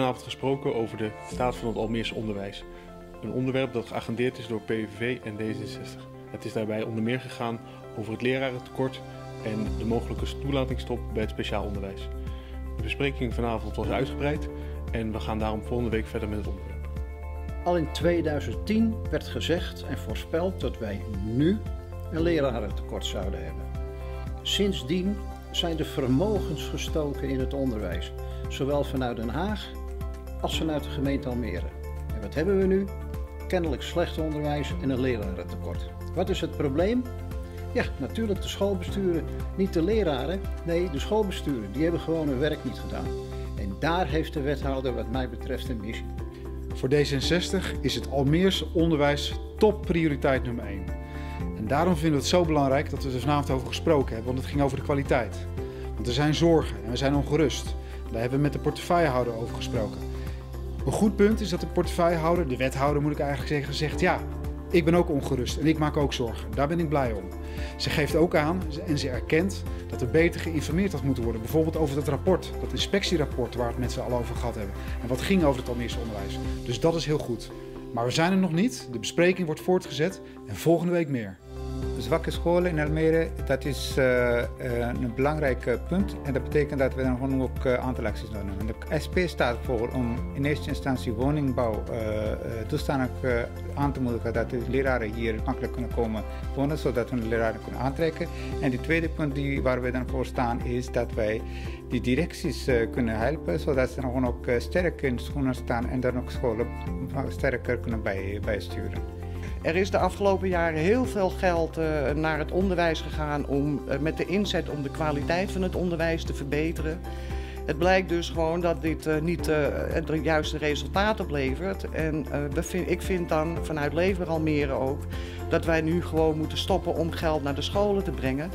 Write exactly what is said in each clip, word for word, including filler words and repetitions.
vanavond gesproken over de staat van het Almeerse onderwijs. Een onderwerp dat geagendeerd is door P V V en D zesenzestig. Het is daarbij onder meer gegaan over het lerarentekort en de mogelijke toelatingsstop bij het speciaal onderwijs. De bespreking vanavond was uitgebreid en we gaan daarom volgende week verder met het onderwerp. Al in tweeduizend tien werd gezegd en voorspeld dat wij nu een lerarentekort zouden hebben. Sindsdien zijn de vermogens gestoken in het onderwijs, zowel vanuit Den Haag als vanuit de gemeente Almere. En wat hebben we nu? Kennelijk slecht onderwijs en een lerarentekort. Wat is het probleem? Ja, natuurlijk de schoolbesturen, niet de leraren, nee de schoolbesturen, die hebben gewoon hun werk niet gedaan. En daar heeft de wethouder wat mij betreft een missie. Voor D zesenzestig is het Almeerse onderwijs topprioriteit nummer één. En daarom vinden we het zo belangrijk dat we er vanavond over gesproken hebben, want het ging over de kwaliteit. Want er zijn zorgen en we zijn ongerust. Daar hebben we met de portefeuillehouder over gesproken. Een goed punt is dat de portefeuillehouder, de wethouder moet ik eigenlijk zeggen, zegt ja, ik ben ook ongerust en ik maak ook zorgen. Daar ben ik blij om. Ze geeft ook aan en ze erkent dat er beter geïnformeerd had moeten worden. Bijvoorbeeld over dat rapport, dat inspectierapport waar we het met z'n allen over gehad hebben. En wat ging over het Almeerse onderwijs. Dus dat is heel goed. Maar we zijn er nog niet. De bespreking wordt voortgezet en volgende week meer. Zwakke scholen in Almere, dat is uh, uh, een belangrijk uh, punt en dat betekent dat we dan gewoon ook een uh, aantal acties nodig hebben. De S P staat voor om in eerste instantie woningbouw uh, uh, toestandig uh, aan te moedigen dat de leraren hier makkelijk kunnen komen wonen, zodat we de leraren kunnen aantrekken. En de tweede punt die, waar we dan voor staan is dat wij die directies uh, kunnen helpen, zodat ze dan gewoon ook uh, sterk in de schoenen staan en dan ook scholen sterker kunnen bij, bijsturen. Er is de afgelopen jaren heel veel geld uh, naar het onderwijs gegaan om, uh, met de inzet om de kwaliteit van het onderwijs te verbeteren. Het blijkt dus gewoon dat dit uh, niet uh, de juiste resultaten oplevert. En uh, we vind, ik vind dan vanuit Leefbaar Almere ook dat wij nu gewoon moeten stoppen om geld naar de scholen te brengen.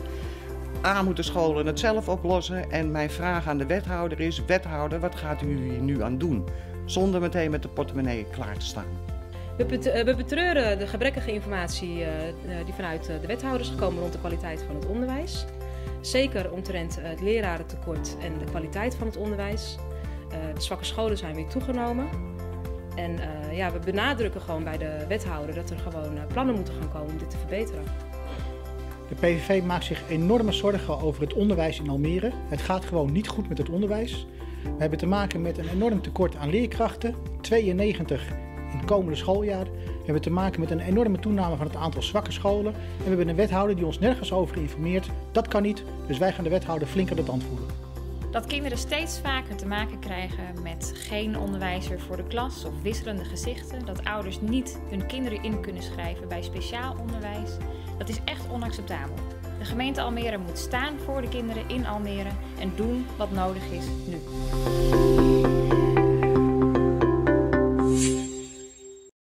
A, moeten scholen het zelf oplossen. En mijn vraag aan de wethouder is, wethouder, wat gaat u hier nu aan doen? Zonder meteen met de portemonnee klaar te staan. We betreuren de gebrekkige informatie die vanuit de wethouder is gekomen rond de kwaliteit van het onderwijs. Zeker omtrent het lerarentekort en de kwaliteit van het onderwijs. De zwakke scholen zijn weer toegenomen. En ja, we benadrukken gewoon bij de wethouder dat er gewoon plannen moeten gaan komen om dit te verbeteren. De P V V maakt zich enorme zorgen over het onderwijs in Almere. Het gaat gewoon niet goed met het onderwijs. We hebben te maken met een enorm tekort aan leerkrachten, tweeënnegentig in het komende schooljaar. We hebben te maken met een enorme toename van het aantal zwakke scholen. En we hebben een wethouder die ons nergens over informeert. Dat kan niet, dus wij gaan de wethouder flink aan de tand voeren. Dat kinderen steeds vaker te maken krijgen met geen onderwijzer voor de klas of wisselende gezichten. Dat ouders niet hun kinderen in kunnen schrijven bij speciaal onderwijs. Dat is echt onacceptabel. De gemeente Almere moet staan voor de kinderen in Almere en doen wat nodig is nu.